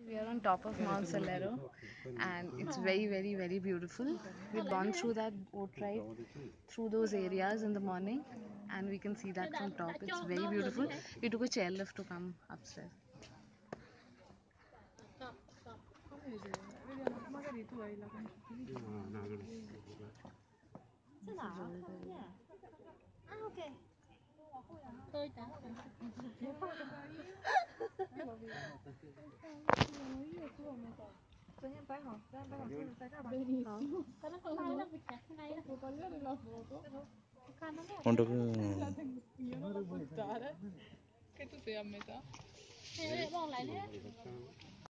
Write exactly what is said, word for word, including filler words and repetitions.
We are on top of Mount Salero and it's very, very, very beautiful. We've gone through that boat ride through those areas in the morning and we can see that from top. It's very beautiful. We took a chairlift to come upstairs. Untuk Che tu sei a metà? Eh,